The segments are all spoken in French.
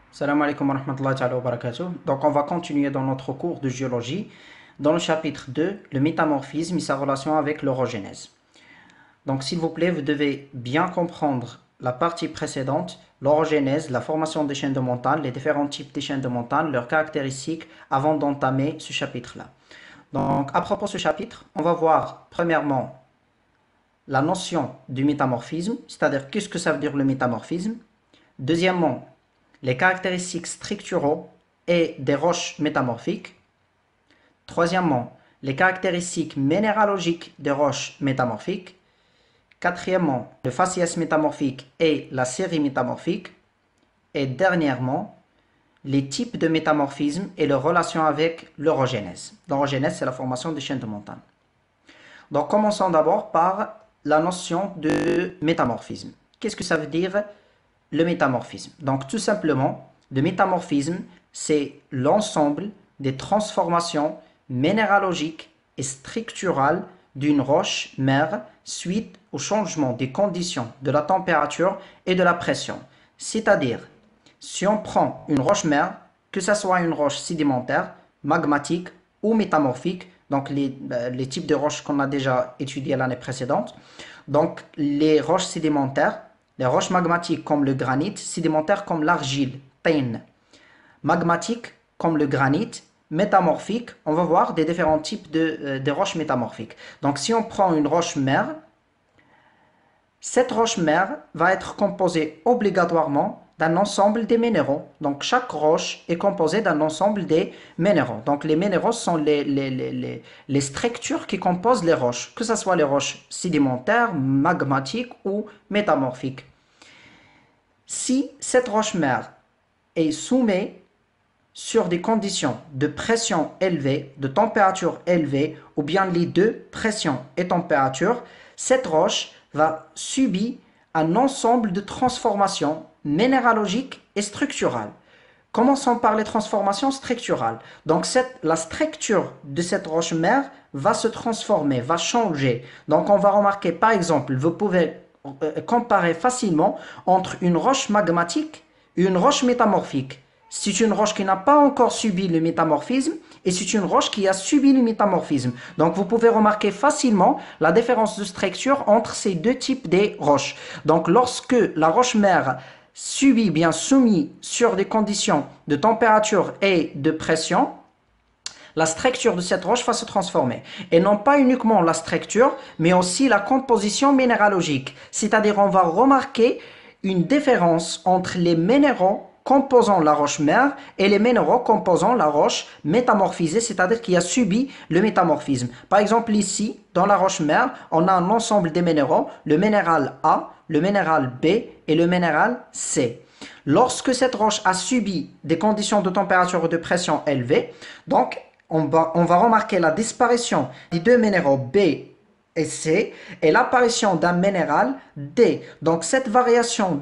Salam alaikum wa rahmatullahi ta'ala wa barakatuh. Donc on va continuer dans notre cours de géologie dans le chapitre 2, le métamorphisme et sa relation avec l'orogenèse. Donc s'il vous plaît, vous devez bien comprendre la partie précédente, l'orogenèse, la formation des chaînes de montagne, les différents types de chaînes de montagne, leurs caractéristiques avant d'entamer ce chapitre-là. Donc à propos de ce chapitre, on va voir premièrement la notion du métamorphisme, c'est-à-dire qu'est-ce que ça veut dire le métamorphisme. Deuxièmement, les caractéristiques structuraux et des roches métamorphiques. Troisièmement, les caractéristiques minéralogiques des roches métamorphiques. Quatrièmement, le faciès métamorphique et la série métamorphique. Et dernièrement, les types de métamorphisme et leur relation avec l'orogenèse. L'orogenèse, c'est la formation des chaînes de montagne. Donc, commençons d'abord par la notion de métamorphisme. Qu'est-ce que ça veut dire le métamorphisme? Donc, tout simplement, le métamorphisme, c'est l'ensemble des transformations minéralogiques et structurales d'une roche-mère suite au changement des conditions de la température et de la pression. C'est-à-dire, si on prend une roche-mère, que ce soit une roche sédimentaire, magmatique ou métamorphique, donc les types de roches qu'on a déjà étudiés l'année précédente, donc les roches sédimentaires, les roches magmatiques comme le granit, sédimentaires comme l'argile, tin, magmatiques comme le granit, métamorphiques, on va voir des différents types de roches métamorphiques. Donc si on prend une roche-mère, cette roche-mère va être composée obligatoirement d'un ensemble des minéraux. Donc chaque roche est composée d'un ensemble des minéraux. Donc les minéraux sont les structures qui composent les roches, que ce soit les roches sédimentaires, magmatiques ou métamorphiques. Si cette roche-mère est soumise sur des conditions de pression élevée, de température élevée, ou bien les deux, pression et température, cette roche va subir un ensemble de transformations minéralogiques et structurales. Commençons par les transformations structurales. Donc la structure de cette roche-mère va se transformer, va changer. Donc on va remarquer par exemple, vous pouvez comparer facilement entre une roche magmatique et une roche métamorphique. C'est une roche qui n'a pas encore subi le métamorphisme et c'est une roche qui a subi le métamorphisme. Donc vous pouvez remarquer facilement la différence de structure entre ces deux types de roches. Donc lorsque la roche-mère subit, bien soumis sur des conditions de température et de pression, la structure de cette roche va se transformer. Et non pas uniquement la structure, mais aussi la composition minéralogique. C'est-à-dire on va remarquer une différence entre les minéraux composant la roche-mère et les minéraux composant la roche métamorphisée, c'est-à-dire qui a subi le métamorphisme. Par exemple ici, dans la roche-mère, on a un ensemble des minéraux, le minéral A, le minéral B et le minéral C. Lorsque cette roche a subi des conditions de température et de pression élevées, donc on va remarquer la disparition des deux minéraux B et C et l'apparition d'un minéral D. Donc cette variation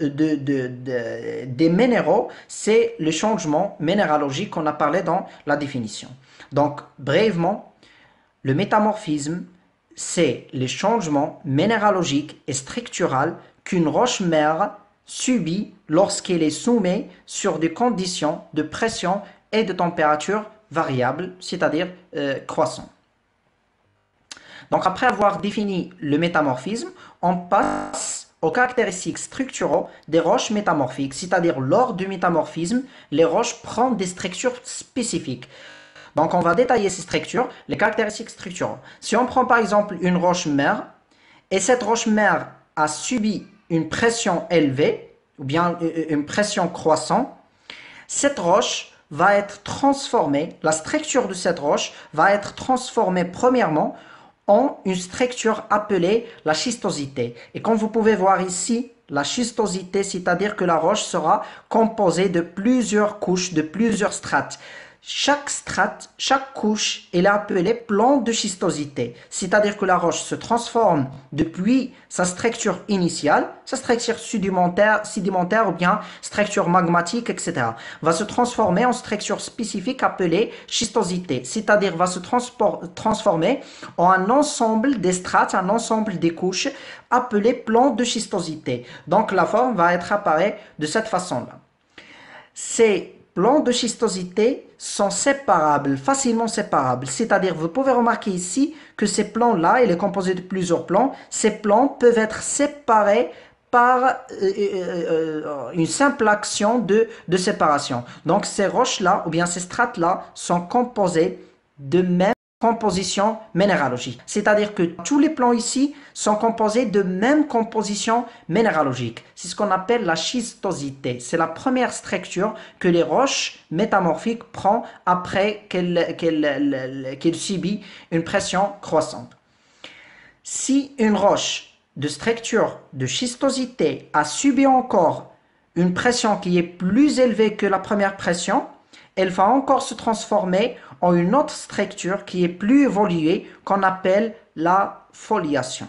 des minéraux, c'est le changement minéralogique qu'on a parlé dans la définition. Donc brièvement, le métamorphisme, c'est les changements minéralogiques et structurels qu'une roche-mère subit lorsqu'elle est soumise sur des conditions de pression et de température variables, c'est-à-dire croissantes. Donc après avoir défini le métamorphisme, on passe aux caractéristiques structuraux des roches métamorphiques, c'est-à-dire lors du métamorphisme, les roches prennent des structures spécifiques. Donc on va détailler ces structures, les caractéristiques structurelles. Si on prend par exemple une roche-mère, et cette roche-mère a subi une pression élevée, ou bien une pression croissante, cette roche va être transformée, la structure de cette roche va être transformée premièrement en une structure appelée la schistosité. Et comme vous pouvez voir ici, la schistosité, c'est-à-dire que la roche sera composée de plusieurs couches, de plusieurs strates. Chaque strate, chaque couche est appelée plan de schistosité, c'est-à-dire que la roche se transforme depuis sa structure initiale, sa structure sédimentaire ou bien structure magmatique, etc. va se transformer en structure spécifique appelée schistosité, c'est-à-dire va se transformer en un ensemble des strates, un ensemble des couches appelé plan de schistosité. Donc la forme va être apparue de cette façon-là. ces plans de schistosité sont séparables, facilement séparables. C'est-à-dire, vous pouvez remarquer ici que ces plans-là, il est composé de plusieurs plans. Ces plans peuvent être séparés par une simple action de séparation. Donc, ces roches-là, ou bien ces strates-là, sont composées de même composition minéralogique. C'est-à-dire que tous les plans ici sont composés de même composition minéralogique. C'est ce qu'on appelle la schistosité. C'est la première structure que les roches métamorphiques prennent après qu'elles subissent une pression croissante. Si une roche de structure de schistosité a subi encore une pression qui est plus élevée que la première pression, elle va encore se transformer en une autre structure qui est plus évoluée qu'on appelle la foliation.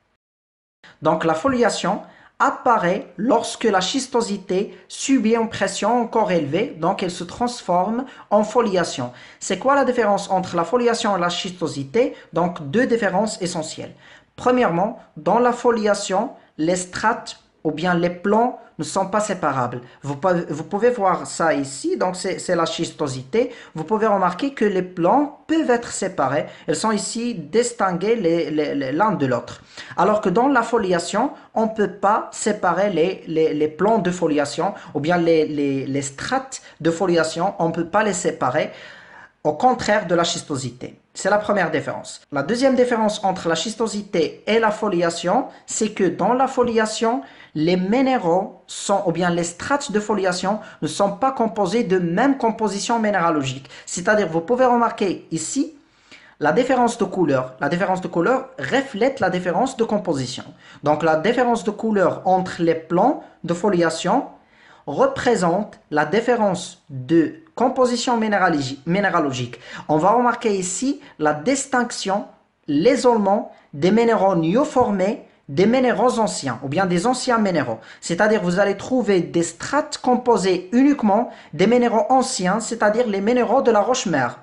Donc la foliation apparaît lorsque la schistosité subit une pression encore élevée, donc elle se transforme en foliation. C'est quoi la différence entre la foliation et la schistosité? Donc deux différences essentielles. Premièrement, dans la foliation, les strates ou bien les plans ne sont pas séparables. Vous pouvez voir ça ici, donc c'est la schistosité. Vous pouvez remarquer que les plans peuvent être séparés. Ils sont ici distingués l'un de l'autre. Alors que dans la foliation, on ne peut pas séparer les plans de foliation ou bien les strates de foliation, on ne peut pas les séparer. Au contraire de la schistosité. C'est la première différence. La deuxième différence entre la schistosité et la foliation, c'est que dans la foliation, les minéraux ou bien les strates de foliation ne sont pas composés de même composition minéralogique. C'est-à-dire, vous pouvez remarquer ici, la différence de couleur. La différence de couleur reflète la différence de composition. Donc, la différence de couleur entre les plans de foliation représente la différence de composition minéralogique. On va remarquer ici la distinction, l'isolement des minéraux néoformés des minéraux anciens ou bien des anciens minéraux. C'est-à-dire vous allez trouver des strates composées uniquement des minéraux anciens, c'est-à-dire les minéraux de la roche-mère.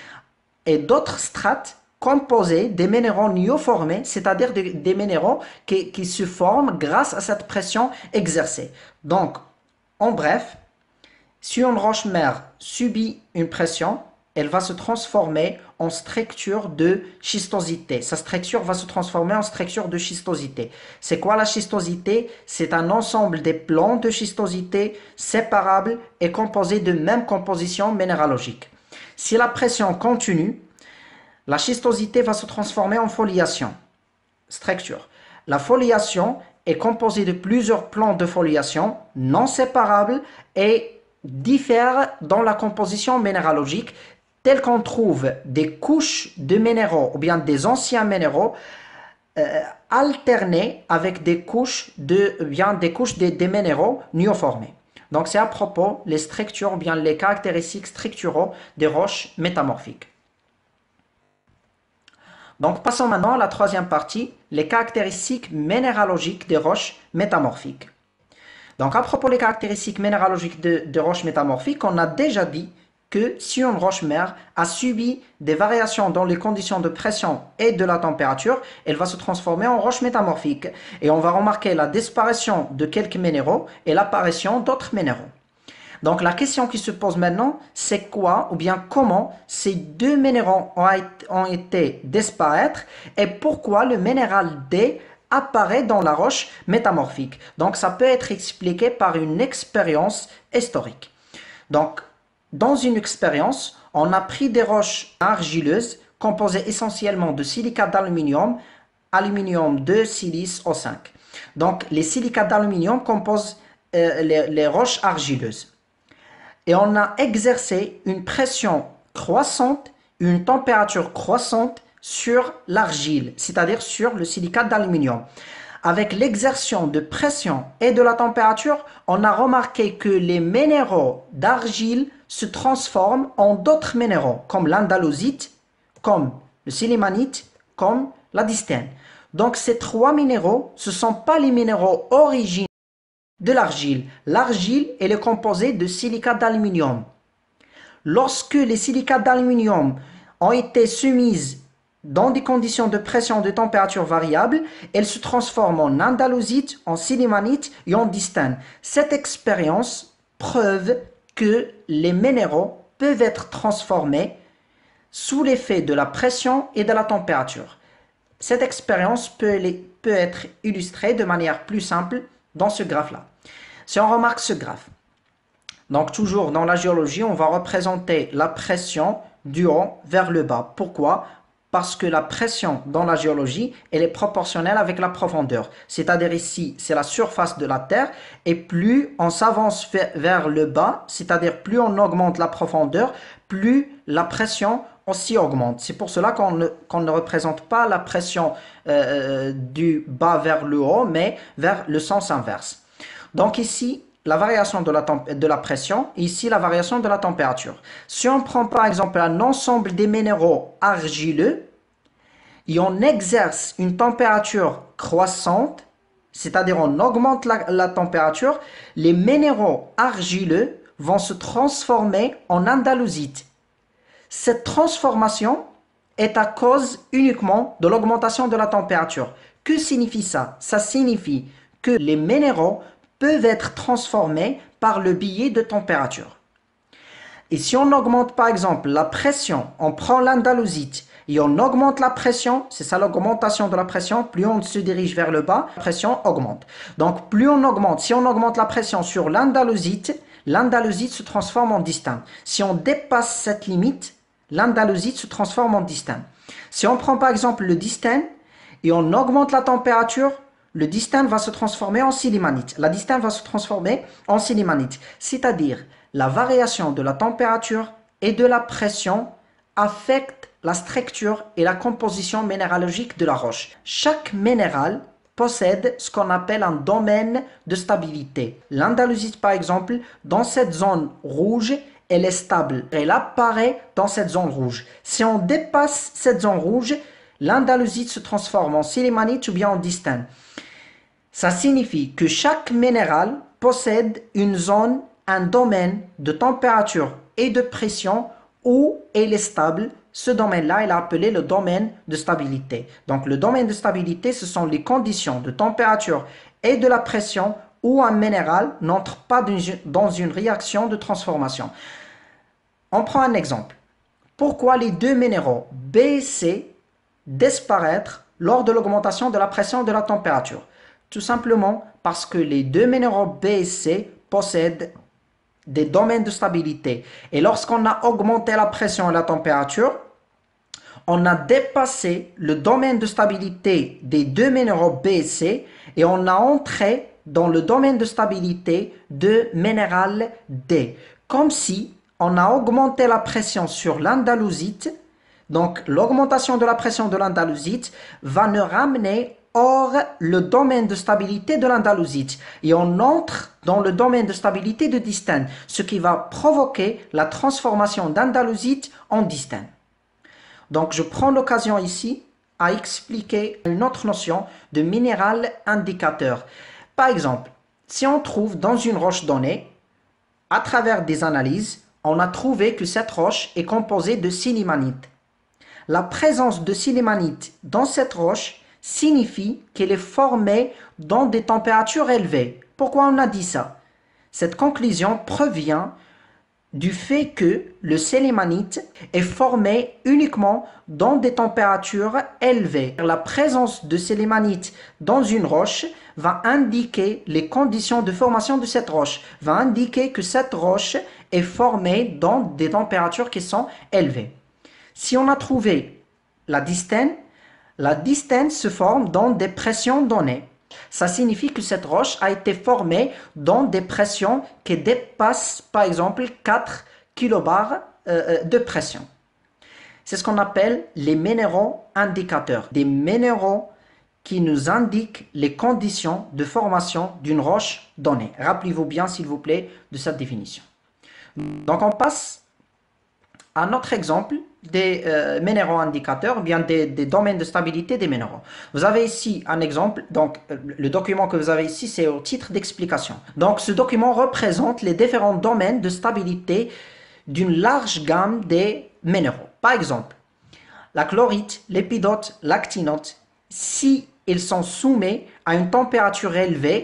Et d'autres strates composées des minéraux néoformés, c'est-à-dire des minéraux qui se forment grâce à cette pression exercée. Donc, en bref, si une roche-mère subit une pression, elle va se transformer en structure de schistosité. Sa structure va se transformer en structure de schistosité. C'est quoi la schistosité? C'est un ensemble des plans de schistosité séparables et composés de même composition minéralogique. Si la pression continue, la schistosité va se transformer en foliation. Structure. La foliation est composée de plusieurs plans de foliation non séparables et diffèrent dans la composition minéralogique, telle qu'on trouve des couches de minéraux ou bien des anciens minéraux alternés avec des couches des minéraux néoformés. Donc c'est à propos les structures ou bien les caractéristiques structuraux des roches métamorphiques. Donc passons maintenant à la troisième partie, les caractéristiques minéralogiques des roches métamorphiques. Donc à propos des caractéristiques minéralogiques de roches métamorphiques, on a déjà dit que si une roche-mère a subi des variations dans les conditions de pression et de la température, elle va se transformer en roche métamorphique. Et on va remarquer la disparition de quelques minéraux et l'apparition d'autres minéraux. Donc la question qui se pose maintenant, c'est quoi ou bien comment ces deux minéraux ont été disparaître et pourquoi le minéral D apparaît dans la roche métamorphique. Donc ça peut être expliqué par une expérience historique. Donc dans une expérience, on a pris des roches argileuses composées essentiellement de silicate d'aluminium, aluminium 2, silice O5. Donc les silicates d'aluminium composent les roches argileuses. Et on a exercé une pression croissante, une température croissante sur l'argile, c'est-à-dire sur le silicate d'aluminium. Avec l'exertion de pression et de la température, on a remarqué que les minéraux d'argile se transforment en d'autres minéraux, comme l'andalosite, comme le sélémanite, comme la dystène. Donc ces trois minéraux, ce ne sont pas les minéraux originaux de l'argile. L'argile, elle est composée de silicate d'aluminium. Lorsque les silicates d'aluminium ont été soumises dans des conditions de pression et de température variables, elles se transforment en andalosite, en sélémanite et en dystène. Cette expérience preuve que les minéraux peuvent être transformés sous l'effet de la pression et de la température. Cette expérience peut être illustrée de manière plus simple dans ce graphe-là. Si on remarque ce graphe, donc toujours dans la géologie, on va représenter la pression du haut vers le bas. Pourquoi? Parce que la pression dans la géologie, elle est proportionnelle avec la profondeur. C'est-à-dire ici, c'est la surface de la Terre, et plus on s'avance vers le bas, c'est-à-dire plus on augmente la profondeur, plus la pression aussi augmente. C'est pour cela qu'on ne représente pas la pression du bas vers le haut, mais vers le sens inverse. Donc ici, la variation de la pression, ici la variation de la température. Si on prend par exemple un ensemble des minéraux argileux et on exerce une température croissante, c'est-à-dire on augmente la température, les minéraux argileux vont se transformer en andaluzite. Cette transformation est à cause uniquement de l'augmentation de la température. Que signifie ça? Ça signifie que les minéraux peuvent être transformés par le biais de température. Et si on augmente par exemple la pression, on prend l'andaluzite et on augmente la pression, c'est ça l'augmentation de la pression, plus on se dirige vers le bas, la pression augmente. Donc plus on augmente, si on augmente la pression sur l'andaluzite, l'andaluzite se transforme en distane. Si on dépasse cette limite, l'andaluzite se transforme en distane. Si on prend par exemple le distane et on augmente la température, le distane va se transformer en silimanite. La distane va se transformer en silimanite. C'est-à-dire, la variation de la température et de la pression affecte la structure et la composition minéralogique de la roche. Chaque minéral possède ce qu'on appelle un domaine de stabilité. L'andaluzite, par exemple, dans cette zone rouge, elle est stable. Elle apparaît dans cette zone rouge. Si on dépasse cette zone rouge, l'andaluzite se transforme en silimanite ou bien en distane. Ça signifie que chaque minéral possède une zone, un domaine de température et de pression où elle est stable. Ce domaine-là, il est appelé le domaine de stabilité. Donc le domaine de stabilité, ce sont les conditions de température et de la pression où un minéral n'entre pas dans une réaction de transformation. On prend un exemple. Pourquoi les deux minéraux B et C disparaître lors de l'augmentation de la pression et de la température? Tout simplement parce que les deux minéraux B et C possèdent des domaines de stabilité. Et lorsqu'on a augmenté la pression et la température, on a dépassé le domaine de stabilité des deux minéraux B et C et on a entré dans le domaine de stabilité de minéral D. Comme si on a augmenté la pression sur l'andaluzite. Donc l'augmentation de la pression de l'andaluzite va nous ramener hors le domaine de stabilité de l'andaluzite et on entre dans le domaine de stabilité de distane, ce qui va provoquer la transformation d'andaluzite en distane. Donc je prends l'occasion ici à expliquer une autre notion de minéral indicateur. Par exemple, si on trouve dans une roche donnée, à travers des analyses, on a trouvé que cette roche est composée de silimanite. La présence de silimanite dans cette roche signifie qu'elle est formée dans des températures élevées. Pourquoi on a dit ça? Cette conclusion provient du fait que le sélémanite est formé uniquement dans des températures élevées. La présence de sélémanite dans une roche va indiquer les conditions de formation de cette roche, va indiquer que cette roche est formée dans des températures qui sont élevées. Si on a trouvé la distane se forme dans des pressions données. Ça signifie que cette roche a été formée dans des pressions qui dépassent par exemple 4 kilobars de pression. C'est ce qu'on appelle les minéraux indicateurs, des minéraux qui nous indiquent les conditions de formation d'une roche donnée. Rappelez-vous bien s'il vous plaît de cette définition. Donc on passe à notre exemple des minéraux indicateurs, bien des domaines de stabilité des minéraux. Vous avez ici un exemple, donc le document que vous avez ici, c'est au titre d'explication. Donc ce document représente les différents domaines de stabilité d'une large gamme des minéraux. Par exemple, la chlorite, l'épidote, l'actinote, si ils sont soumis à une température élevée,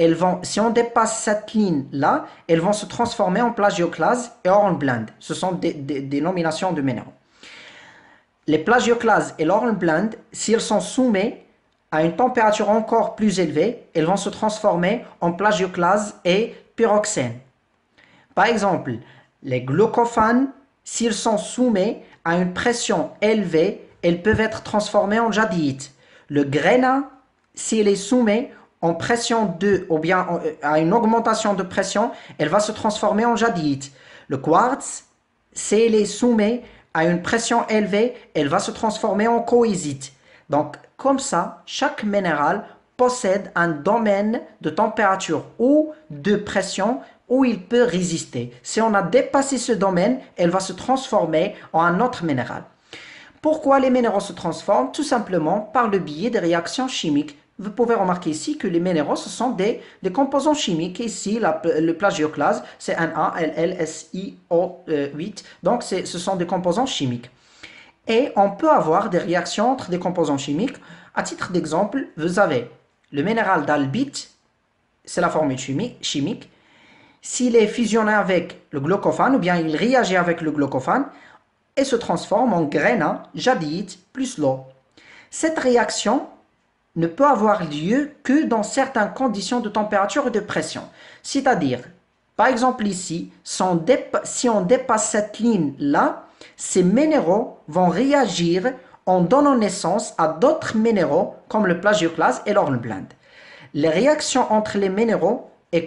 si on dépasse cette ligne-là, elles vont se transformer en plagioclase et hornblende. Ce sont des nominations de minéraux. Les plagioclases et l'hornblende, s'ils sont soumis à une température encore plus élevée, elles vont se transformer en plagioclase et pyroxène. Par exemple, les glucophanes, s'ils sont soumis à une pression élevée, elles peuvent être transformées en jadéite. Le grénat, s'il est soumis en pression 2 ou bien à une augmentation de pression, elle va se transformer en jadéite. Le quartz, s'il est soumis à une pression élevée, elle va se transformer en cohésite. Donc, comme ça, chaque minéral possède un domaine de température ou de pression où il peut résister. Si on a dépassé ce domaine, elle va se transformer en un autre minéral. Pourquoi les minéraux se transforment? Tout simplement par le biais des réactions chimiques. Vous pouvez remarquer ici que les minéraux, ce sont des composants chimiques. Ici, le plagioclase, c'est NaLlSiO8. Donc, ce sont des composants chimiques. Et on peut avoir des réactions entre des composants chimiques. À titre d'exemple, vous avez le minéral d'albite, c'est la formule chimique. S'il est fusionné avec le glucophane, ou bien il réagit avec le glucophane, et se transforme en grénat, jadéite, plus l'eau. Cette réaction ne peut avoir lieu que dans certaines conditions de température et de pression. C'est-à-dire, par exemple ici, si on dépasse cette ligne-là, ces minéraux vont réagir en donnant naissance à d'autres minéraux comme le plagioclase et l'hornblende. Les réactions entre les minéraux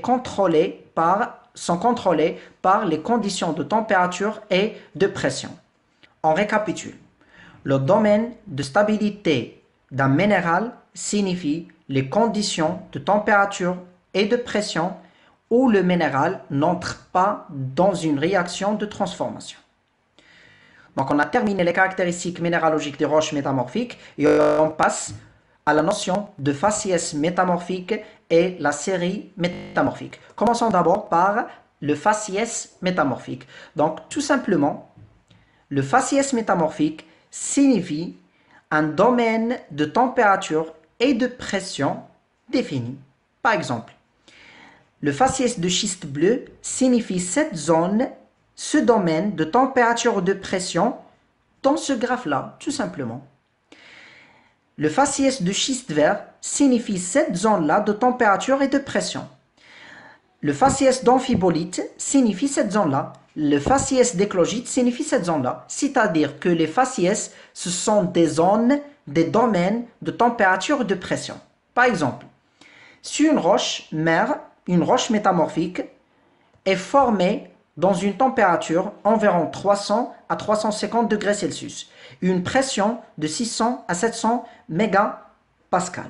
sont contrôlées par les conditions de température et de pression. On récapitule. Le domaine de stabilité d'un minéral signifie les conditions de température et de pression où le minéral n'entre pas dans une réaction de transformation. Donc on a terminé les caractéristiques minéralogiques des roches métamorphiques et on passe à la notion de faciès métamorphique et la série métamorphique. Commençons d'abord par le faciès métamorphique. Donc tout simplement, le faciès métamorphique signifie un domaine de température et de pression défini. Par exemple, le faciès de schiste bleu signifie cette zone, ce domaine de température ou de pression dans ce graphe-là, tout simplement. Le faciès de schiste vert signifie cette zone-là de température et de pression. Le faciès d'amphibolite signifie cette zone-là. Le faciès d'éclogite signifie cette zone-là. C'est-à-dire que les faciès, ce sont des zones, des domaines de température et de pression. Par exemple, si une roche mère, une roche métamorphique, est formée dans une température environ 300 à 350 degrés Celsius, une pression de 600 à 700 mégapascales.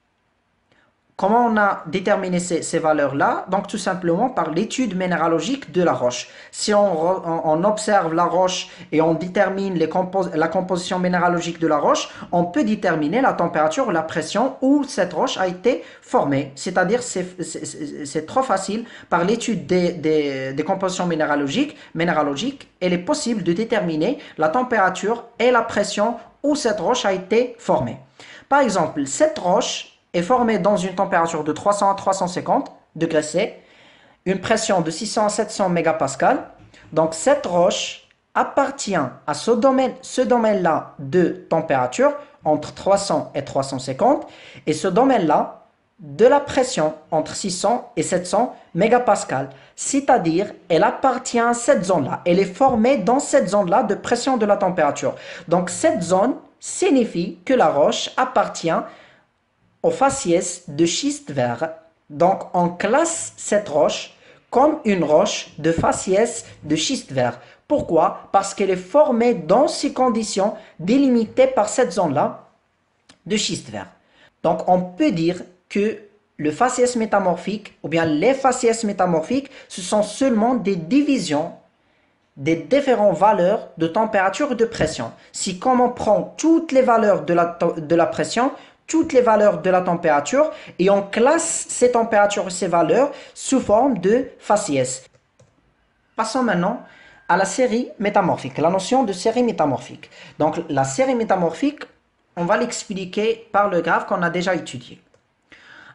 Comment on a déterminé ces valeurs-là? Donc tout simplement par l'étude minéralogique de la roche. Si on observe la roche et on détermine la composition minéralogique de la roche, on peut déterminer la température ou la pression où cette roche a été formée. C'est-à-dire c'est trop facile. Par l'étude des compositions minéralogiques, il est possible de déterminer la température et la pression où cette roche a été formée. Par exemple, cette roche est formée dans une température de 300 à 350 degrés C, une pression de 600 à 700 mégapascales. Donc cette roche appartient à ce domaine-là de température entre 300 et 350 et ce domaine-là de la pression entre 600 et 700 mégapascales. C'est-à-dire, elle appartient à cette zone-là. Elle est formée dans cette zone-là de pression de la température. Donc cette zone signifie que la roche appartient au faciès de schiste vert. Donc on classe cette roche comme une roche de faciès de schiste vert. Pourquoi? Parce qu'elle est formée dans ces conditions délimitées par cette zone-là de schiste vert. Donc on peut dire que le faciès métamorphique ou bien les faciès métamorphiques, ce sont seulement des divisions des différentes valeurs de température et de pression. Si comme on prend toutes les valeurs de la pression, toutes les valeurs de la température et on classe ces températures et ces valeurs sous forme de faciès. Passons maintenant à la série métamorphique, la notion de série métamorphique. Donc la série métamorphique, on va l'expliquer par le graphe qu'on a déjà étudié.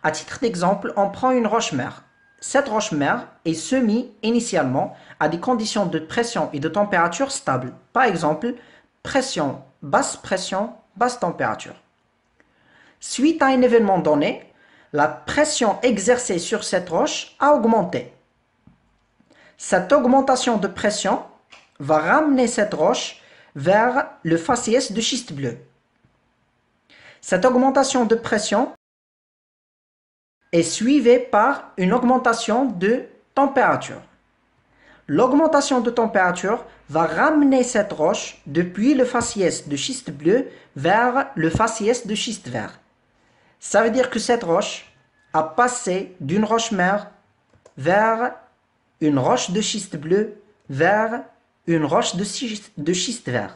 À titre d'exemple, on prend une roche-mère. Cette roche-mère est soumise initialement à des conditions de pression et de température stables. Par exemple, pression, basse température. Suite à un événement donné, la pression exercée sur cette roche a augmenté. Cette augmentation de pression va ramener cette roche vers le faciès de schiste bleu. Cette augmentation de pression est suivie par une augmentation de température. L'augmentation de température va ramener cette roche depuis le faciès de schiste bleu vers le faciès de schiste vert. Ça veut dire que cette roche a passé d'une roche-mère vers une roche de schiste bleu vers une roche de schiste vert.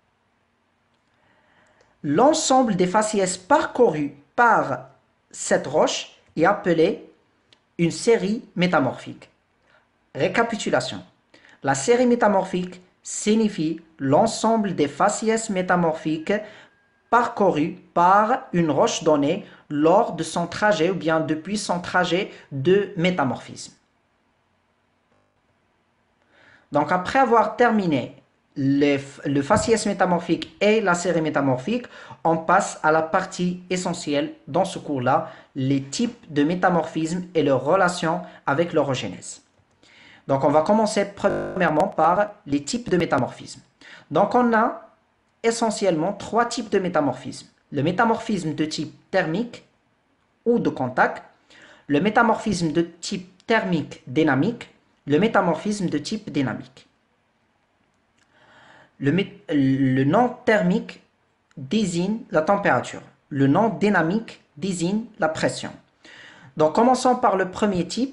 L'ensemble des faciès parcourus par cette roche est appelé une série métamorphique. Récapitulation. La série métamorphique signifie l'ensemble des faciès métamorphiques parcourus par une roche donnée lors de son trajet ou bien depuis son trajet de métamorphisme. Donc après avoir terminé le faciès métamorphique et la série métamorphique, on passe à la partie essentielle dans ce cours-là, les types de métamorphisme et leurs relations avec l'orogenèse. Donc on va commencer premièrement par les types de métamorphisme. Donc on a essentiellement trois types de métamorphisme. Le métamorphisme de type thermique ou de contact, le métamorphisme de type thermique dynamique, le métamorphisme de type dynamique. Le nom thermique désigne la température. Le nom dynamique désigne la pression. Donc commençons par le premier type,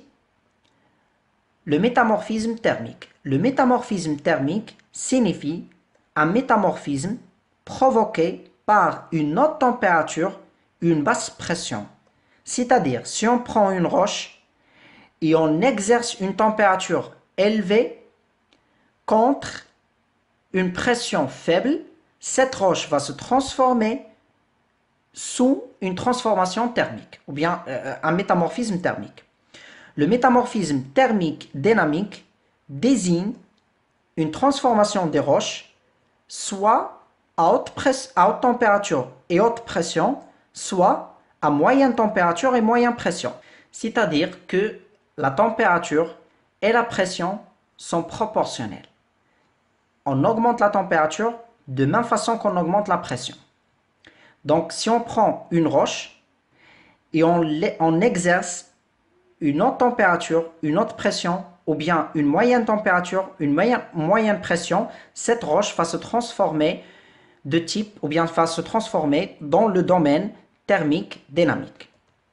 le métamorphisme thermique. Le métamorphisme thermique signifie un métamorphisme provoqué par une haute température, une basse pression. C'est-à-dire, si on prend une roche et on exerce une température élevée contre une pression faible, cette roche va se transformer sous une transformation thermique, ou bien un métamorphisme thermique. Le métamorphisme thermique dynamique désigne une transformation des roches soit à haute température et haute pression, soit à moyenne température et moyenne pression. C'est-à-dire que la température et la pression sont proportionnelles. On augmente la température de même façon qu'on augmente la pression. Donc, si on prend une roche et on exerce une haute température, une haute pression, ou bien une moyenne température, une moyenne pression, cette roche va se transformer de type, ou bien va se transformer dans le domaine thermique dynamique.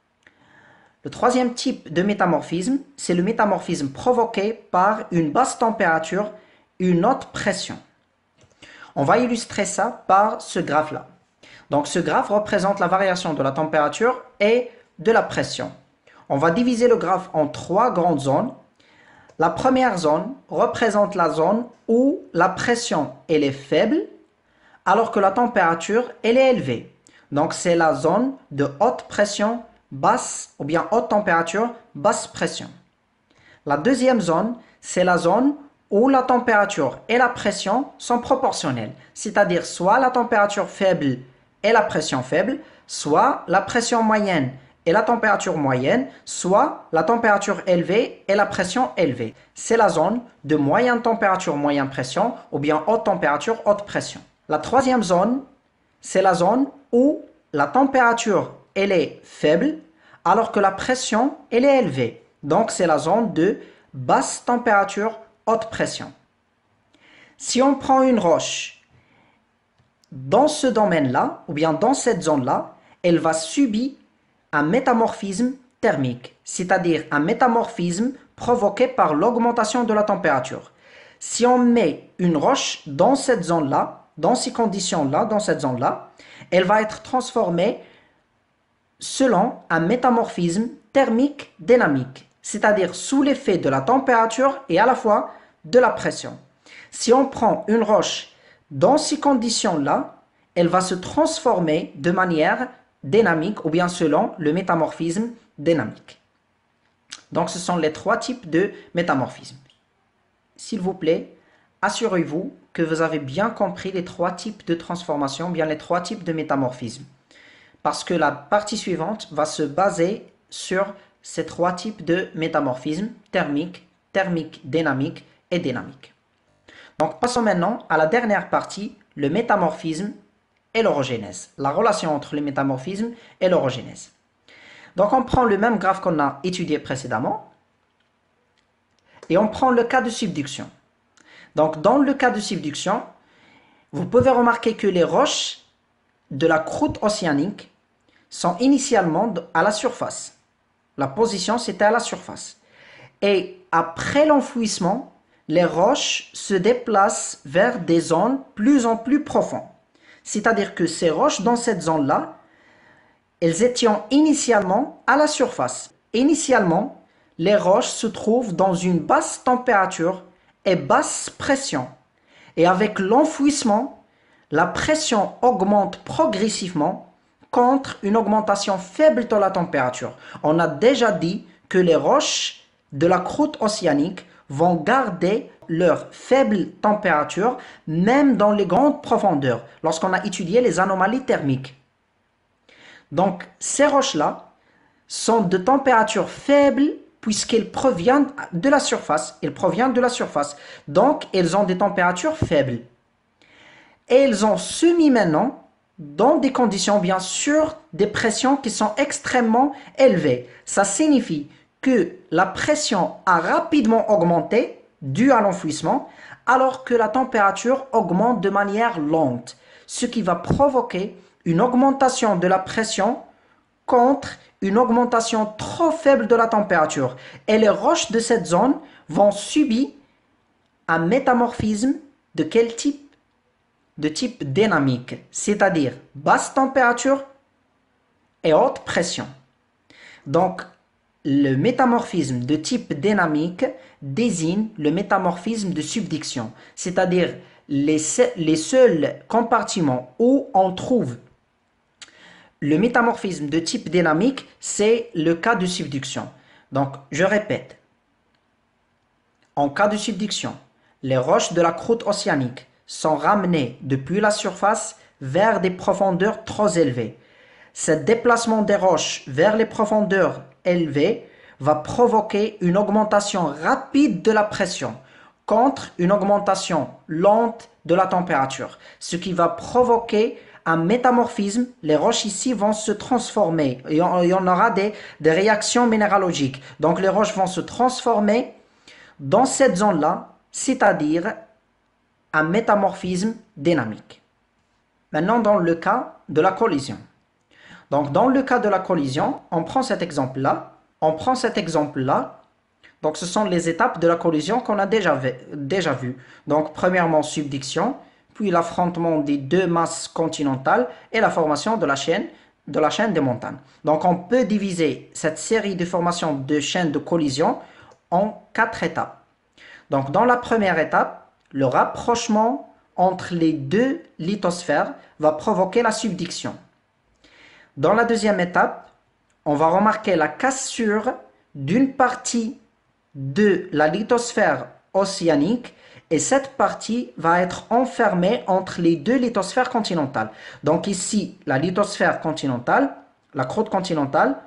Le troisième type de métamorphisme, c'est le métamorphisme provoqué par une basse température, une haute pression. On va illustrer ça par ce graphe-là. Donc ce graphe représente la variation de la température et de la pression. On va diviser le graphe en trois grandes zones. La première zone représente la zone où la pression elle est faible alors que la température elle est élevée. Donc c'est la zone de haute pression, basse ou bien haute température, basse pression. La deuxième zone, c'est la zone où la température et la pression sont proportionnelles, c'est-à-dire soit la température faible et la pression faible, soit la pression moyenne et la température moyenne, soit la température élevée et la pression élevée. C'est la zone de moyenne température, moyenne pression, ou bien haute température, haute pression. La troisième zone, c'est la zone où la température elle est faible, alors que la pression elle est élevée. Donc c'est la zone de basse température, haute pression. Si on prend une roche dans ce domaine-là, ou bien dans cette zone-là, elle va subir un métamorphisme thermique, c'est-à-dire un métamorphisme provoqué par l'augmentation de la température. Si on met une roche dans cette zone-là, dans ces conditions-là, dans cette zone-là, elle va être transformée selon un métamorphisme thermique dynamique, c'est-à-dire sous l'effet de la température et à la fois de la pression. Si on prend une roche dans ces conditions-là, elle va se transformer de manière dynamique ou bien selon le métamorphisme dynamique. Donc ce sont les trois types de métamorphisme. S'il vous plaît, assurez-vous que vous avez bien compris les trois types de transformation, bien les trois types de métamorphisme. Parce que la partie suivante va se baser sur ces trois types de métamorphisme, thermique, thermique dynamique et dynamique. Donc passons maintenant à la dernière partie, le métamorphisme et l'orogénèse. La relation entre le métamorphisme et l'orogénèse. Donc on prend le même graphe qu'on a étudié précédemment et on prend le cas de subduction. Donc dans le cas de subduction, vous pouvez remarquer que les roches de la croûte océanique sont initialement à la surface. La position c'était à la surface. Et après l'enfouissement, les roches se déplacent vers des zones plus en plus profondes. C'est-à-dire que ces roches dans cette zone-là, elles étaient initialement à la surface. Initialement, les roches se trouvent dans une basse température et basse pression. Et avec l'enfouissement, la pression augmente progressivement contre une augmentation faible de la température. On a déjà dit que les roches de la croûte océanique vont garder leur faible température même dans les grandes profondeurs, lorsqu'on a étudié les anomalies thermiques. Donc, ces roches-là sont de température faible puisqu'elles proviennent de la surface. Elles proviennent de la surface. Donc, elles ont des températures faibles. Et elles ont soumis maintenant dans des conditions, bien sûr, des pressions qui sont extrêmement élevées. Ça signifie que la pression a rapidement augmenté dû à l'enfouissement, alors que la température augmente de manière lente, ce qui va provoquer une augmentation de la pression contre une augmentation trop faible de la température. Et les roches de cette zone vont subir un métamorphisme de quel type? De type dynamique, c'est-à-dire basse température et haute pression. Donc, le métamorphisme de type dynamique désigne le métamorphisme de subduction, c'est-à-dire les seuls compartiments où on trouve le métamorphisme de type dynamique, c'est le cas de subduction. Donc, je répète, en cas de subduction, les roches de la croûte océanique sont ramenées depuis la surface vers des profondeurs trop élevées. Ce déplacement des roches vers les profondeurs élevées va provoquer une augmentation rapide de la pression contre une augmentation lente de la température, ce qui va provoquer un métamorphisme. Les roches ici vont se transformer. Il y en aura des réactions minéralogiques. Donc les roches vont se transformer dans cette zone-là, c'est-à-dire un métamorphisme dynamique. Maintenant, dans le cas de la collision. Donc, dans le cas de la collision, on prend cet exemple-là. Donc, ce sont les étapes de la collision qu'on a déjà vues. Donc, premièrement, subduction, puis l'affrontement des deux masses continentales et la formation de la chaîne des montagnes. Donc, on peut diviser cette série de formations de chaînes de collision en 4 étapes. Donc, dans la première étape, le rapprochement entre les deux lithosphères va provoquer la subduction. Dans la deuxième étape, on va remarquer la cassure d'une partie de la lithosphère océanique et cette partie va être enfermée entre les deux lithosphères continentales. Donc ici, la lithosphère continentale, la croûte continentale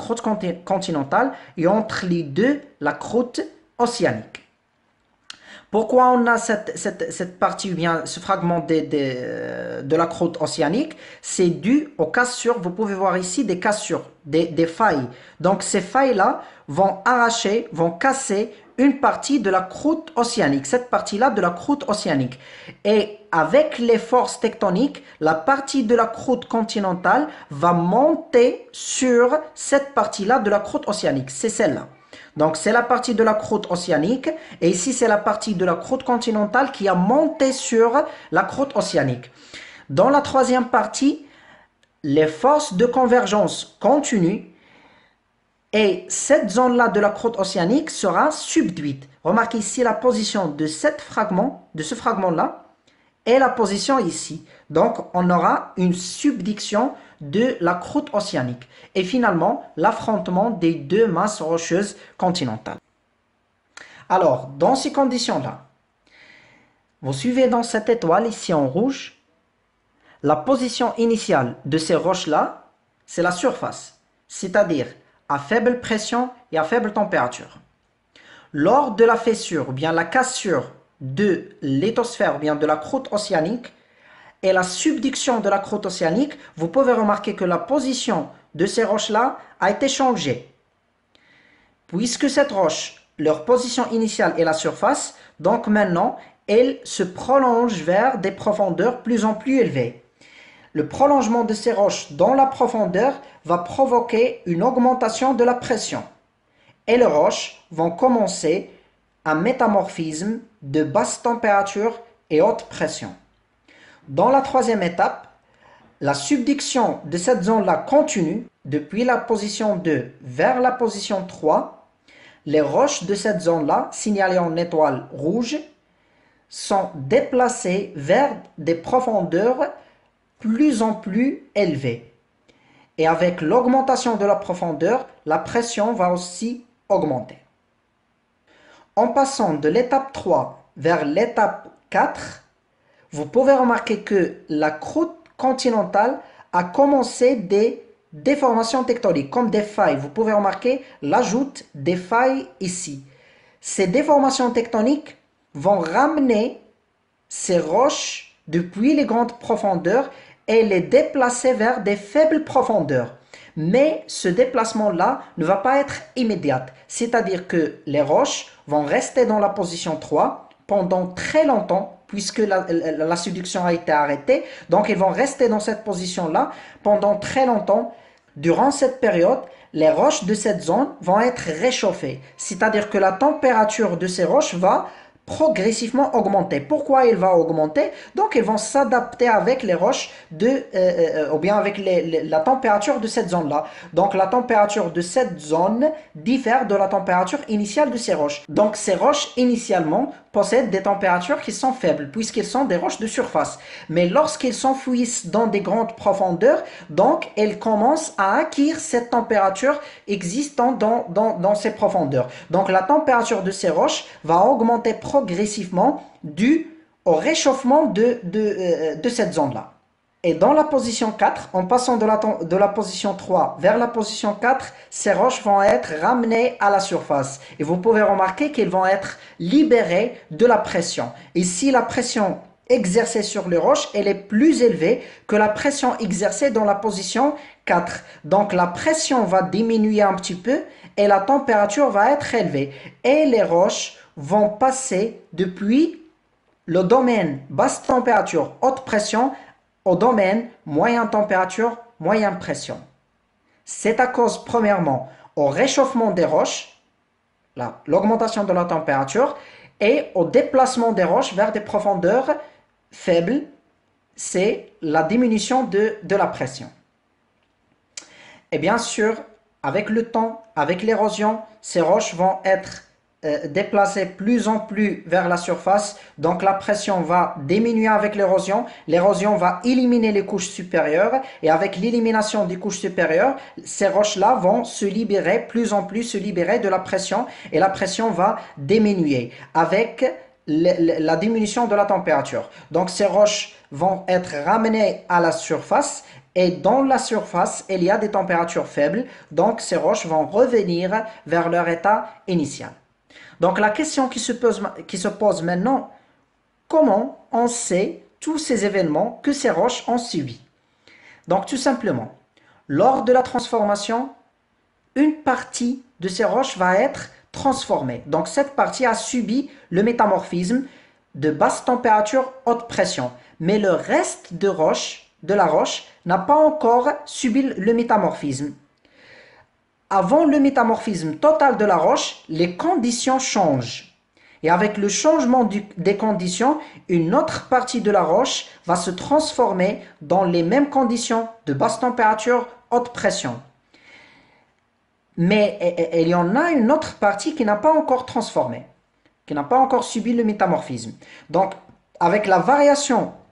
et entre les deux, la croûte océanique. Pourquoi on a cette partie, ou bien ce fragment de la croûte océanique? C'est dû aux cassures. Vous pouvez voir ici des cassures, des failles. Donc ces failles-là vont arracher, vont casser une partie de la croûte océanique, cette partie-là de la croûte océanique. Et avec les forces tectoniques, la partie de la croûte continentale va monter sur cette partie-là de la croûte océanique. C'est celle-là. Donc, c'est la partie de la croûte océanique et ici, c'est la partie de la croûte continentale qui a monté sur la croûte océanique. Dans la troisième partie, les forces de convergence continuent et cette zone-là de la croûte océanique sera subduite. Remarquez ici la position de ce fragment-là et la position ici. Donc, on aura une subduction de la croûte océanique et finalement l'affrontement des deux masses rocheuses continentales. Alors, dans ces conditions-là, vous suivez dans cette étoile ici en rouge, la position initiale de ces roches-là, c'est la surface, c'est-à-dire à faible pression et à faible température. Lors de la fissure ou bien la cassure de lithosphère ou bien de la croûte océanique et la subduction de la croûte océanique, vous pouvez remarquer que la position de ces roches-là a été changée. Puisque cette roche, leur position initiale est la surface, donc maintenant, elle se prolonge vers des profondeurs plus en plus élevées. Le prolongement de ces roches dans la profondeur va provoquer une augmentation de la pression. Et les roches vont commencer un métamorphisme de basse température et haute pression. Dans la troisième étape, la subduction de cette zone-là continue depuis la position 2 vers la position 3. Les roches de cette zone-là, signalées en étoile rouge, sont déplacées vers des profondeurs plus en plus élevées. Et avec l'augmentation de la profondeur, la pression va aussi augmenter. En passant de l'étape 3 vers l'étape 4, vous pouvez remarquer que la croûte continentale a commencé des déformations tectoniques, comme des failles. Vous pouvez remarquer l'ajout des failles ici. Ces déformations tectoniques vont ramener ces roches depuis les grandes profondeurs et les déplacer vers des faibles profondeurs. Mais ce déplacement-là ne va pas être immédiat. C'est-à-dire que les roches vont rester dans la position 3 pendant très longtemps, puisque la subduction a été arrêtée. Donc, ils vont rester dans cette position-là pendant très longtemps. Durant cette période, les roches de cette zone vont être réchauffées. C'est-à-dire que la température de ces roches va progressivement augmenter. Pourquoi il va augmenter? Donc, ils vont s'adapter avec les roches ou bien avec la température de cette zone-là. Donc, la température de cette zone diffère de la température initiale de ces roches. Donc, ces roches, initialement, possèdent des températures qui sont faibles, puisqu'ils sont des roches de surface. Mais lorsqu'ils s'enfouissent dans des grandes profondeurs, donc, elles commencent à acquérir cette température existant dans ces profondeurs. Donc, la température de ces roches va augmenter progressivement dû au réchauffement de cette zone-là. Et dans la position 4, en passant de la position 3 vers la position 4, ces roches vont être ramenées à la surface. Et vous pouvez remarquer qu'elles vont être libérées de la pression. Et si la pression exercée sur les roches, elle est plus élevée que la pression exercée dans la position 4. Donc la pression va diminuer un petit peu et la température va être élevée. Et les roches vont passer depuis le domaine basse température, haute pression, au domaine moyenne température, moyenne pression. C'est à cause, premièrement, au réchauffement des roches, l'augmentation de la température, et au déplacement des roches vers des profondeurs faibles, c'est la diminution de la pression. Et bien sûr, avec le temps, avec l'érosion, ces roches vont être déplacées plus en plus vers la surface, donc la pression va diminuer avec l'érosion, l'érosion va éliminer les couches supérieures, et avec l'élimination des couches supérieures, ces roches-là vont se libérer, plus en plus se libérer de la pression, et la pression va diminuer avec la diminution de la température. Donc ces roches vont être ramenées à la surface, et dans la surface, il y a des températures faibles, donc ces roches vont revenir vers leur état initial. Donc la question qui se pose maintenant, comment on sait tous ces événements que ces roches ont subis? Donc tout simplement, lors de la transformation, une partie de ces roches va être transformée. Donc cette partie a subi le métamorphisme de basse température, haute pression. Mais le reste de la roche n'a pas encore subi le métamorphisme. Avant le métamorphisme total de la roche, les conditions changent. Et avec le changement des conditions, une autre partie de la roche va se transformer dans les mêmes conditions de basse température, haute pression. Mais il y en a une autre partie qui n'a pas encore transformé, qui n'a pas encore subi le métamorphisme. Donc, avec la variation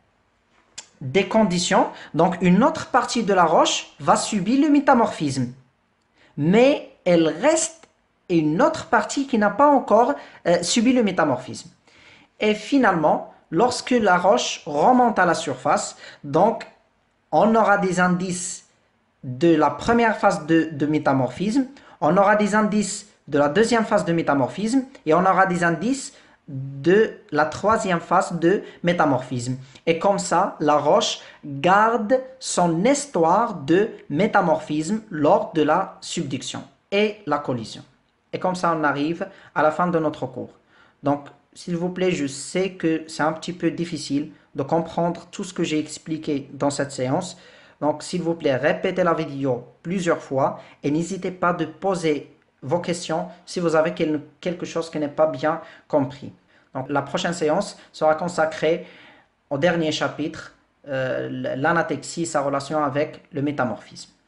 des conditions, donc une autre partie de la roche va subir le métamorphisme. Mais elle reste une autre partie qui n'a pas encore subi le métamorphisme. Et finalement, lorsque la roche remonte à la surface, donc on aura des indices de la première phase de métamorphisme, on aura des indices de la deuxième phase de métamorphisme et on aura des indices de la troisième phase de métamorphisme. Et comme ça, la roche garde son histoire de métamorphisme lors de la subduction et la collision. Et comme ça, on arrive à la fin de notre cours. Donc, s'il vous plaît, je sais que c'est un petit peu difficile de comprendre tout ce que j'ai expliqué dans cette séance. Donc, s'il vous plaît, répétez la vidéo plusieurs fois et n'hésitez pas de poser vos questions si vous avez quelque chose qui n'est pas bien compris. Donc, la prochaine séance sera consacrée au dernier chapitre, l'anatexie, sa relation avec le métamorphisme.